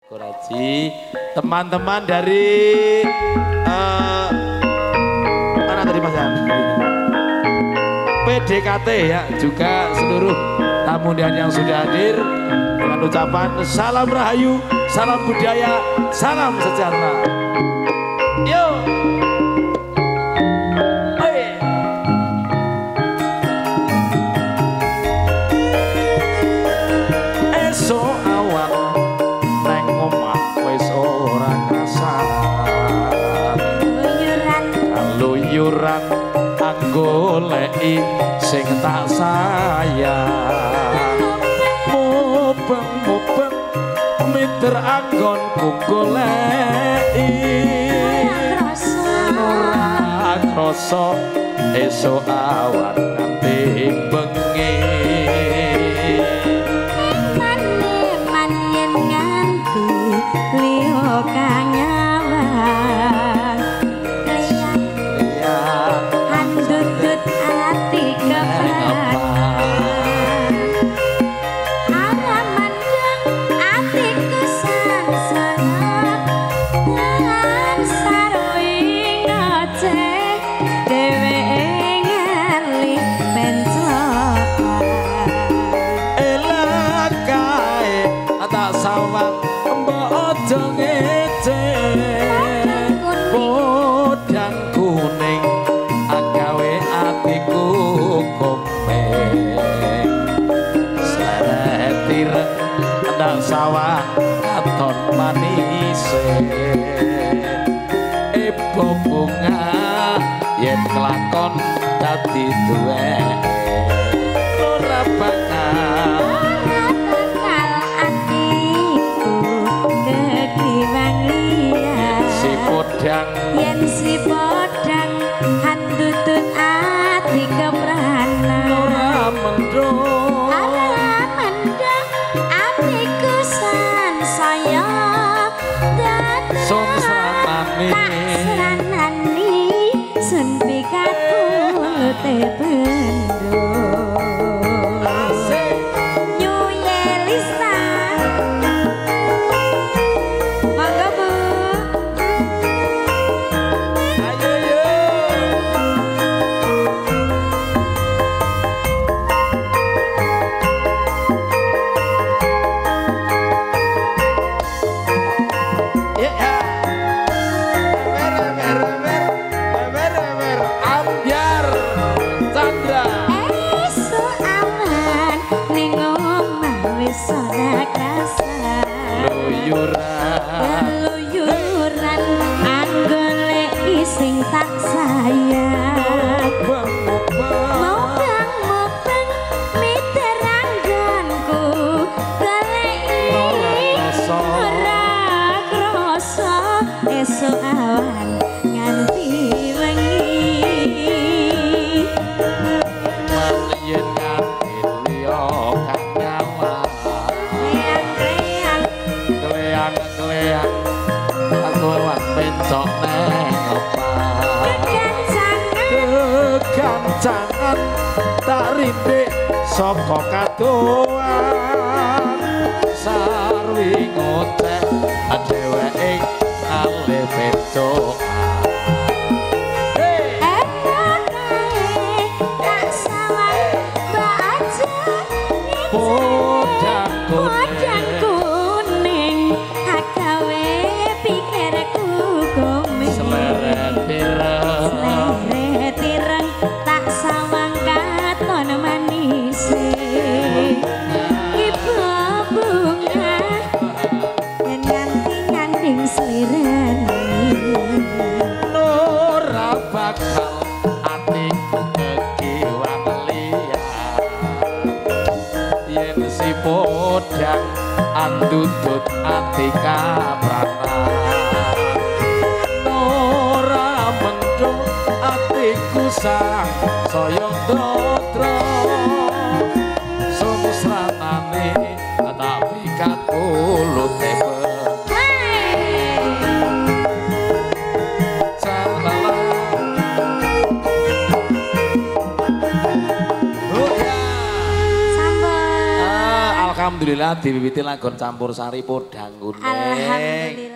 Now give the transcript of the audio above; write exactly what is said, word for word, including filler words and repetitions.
Koraji, teman-teman dari uh, mana tadi Mas Yan? P D K T ya, juga seluruh tamu undangan yang sudah hadir dengan ucapan salam rahayu, salam budaya, salam sejahtera. Yo. Luyuran anggoleki sing tak sayang mubeng-mubeng miter anggonku goleki ora krasa esuk awan nganti bengi manyen nganti liya kanyawang podang kuning agawe atiku komeng sleret ireng ndak sawah katon manise ebo bunga yen kelakon dadi duwek ora bakal yen si podang handutut ati kepranan ora mendung ora mendung atiku sansaya dadi sun sranani sranani sun pikatku te bendo asik New Yelisa mangga Bu. Luyuran anggoleki sing tak sayang mubeng-mubeng miter anggonku goleki ora krasa esuk awan nganti wengi yen nganti liya kanyawang kleang-kleang aku wak pencok neng opah kegancangan tak rintik saka kadoan sarwi ngoceh dheweke ale pencok podang kuning agawe pikirku gomeng sleret ireng sleret ireng tak sawang katon manise ibu bunga yen nganti nganding slirani ora bakal atiku kekiwang liya yen si podang andutut ati kapranan ora mendung atiku sang saya ndodro sumusranane tak pikat kulute sambal alhamdulillah alhamdulillah diwiwiti lagon campur sari podang kuning. Alhamdulillah.